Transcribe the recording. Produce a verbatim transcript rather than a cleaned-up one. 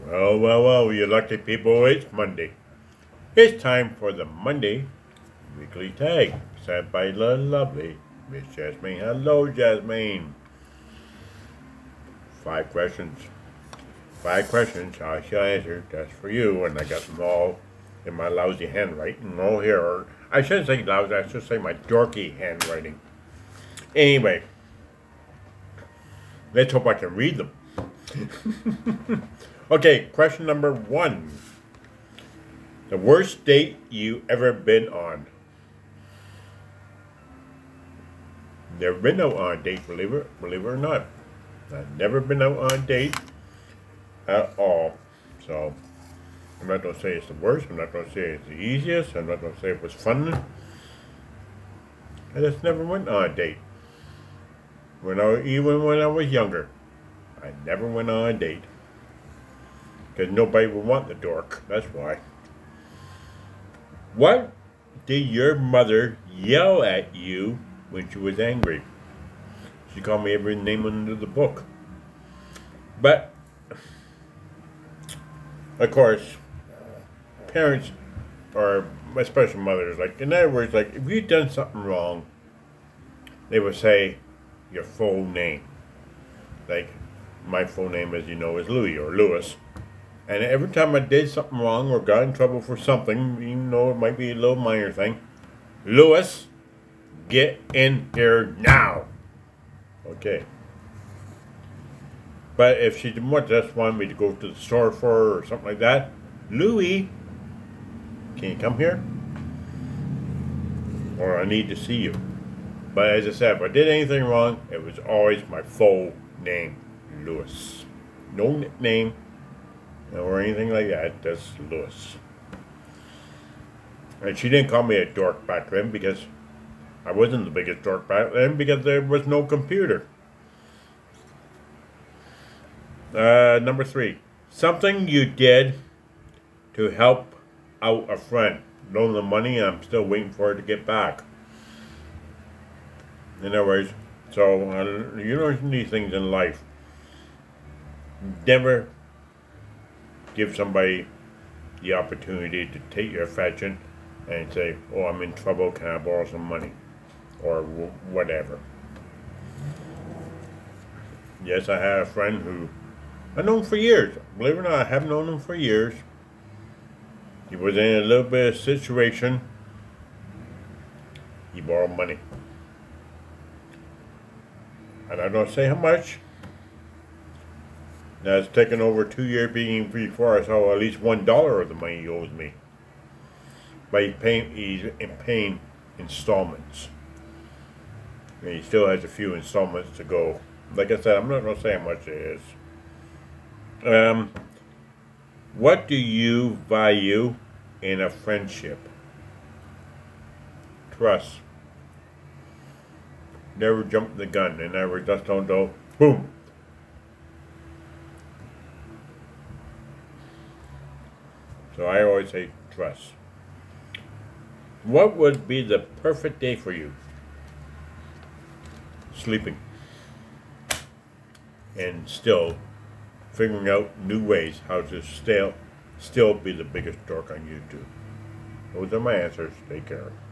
Well, well, well, you lucky people, it's Monday. It's time for the Monday Weekly Tag, sent by the lovely Miss Jasmine. Hello, Jasmine. Five questions. Five questions I shall answer just for you, and I got them all in my lousy handwriting all here. Or I shouldn't say lousy, I should say my dorky handwriting. Anyway, let's hope I can read them. Okay, question number one. The worst date you ever been on? Never been out on a date, believe it, believe it or not. I've never been out on a date at all. So, I'm not going to say it's the worst. I'm not going to say it's the easiest. I'm not going to say it was fun. I just never went on a date. When I, even when I was younger, I never went on a date. Because nobody would want the dork. That's why. What did your mother yell at you when she was angry? She called me every name under the book. But, of course, parents, or especially mothers, like, in other words, like, if you've done something wrong, they would say your full name. Like, my full name, as you know, is Louis, or Louis. And every time I did something wrong or got in trouble for something, even though it might be a little minor thing, Louis, get in here now. Okay. But if she didn't want, just wanted me to go to the store for her or something like that, Louis, can you come here? Or I need to see you. But as I said, if I did anything wrong, it was always my full name, Louis. No nickname or anything like that, just Louis. And she didn't call me a dork back then because I wasn't the biggest dork back then because there was no computer. Uh, number three, something you did to help out a friend. Loan the money and I'm still waiting for her to get back. In other words, so uh, you learn these things in life. Never give somebody the opportunity to take your affection and say, oh, I'm in trouble, can I borrow some money? Or w whatever. Yes, I had a friend who I've known for years. Believe it or not, I have known him for years. He was in a little bit of situation. He borrowed money. And I don't say how much. Now it's taken over two years being before I saw at least one dollar of the money he owes me. But he's paying, he's paying installments. And he still has a few installments to go. Like I said, I'm not going to say how much it is. Um, what do you value in a friendship? Trust. Never jump the gun and never just don't go, boom. So I always say trust. What would be the perfect day for you? Sleeping. And still figuring out new ways how to still, still be the biggest dork on YouTube. Those are my answers. Take care.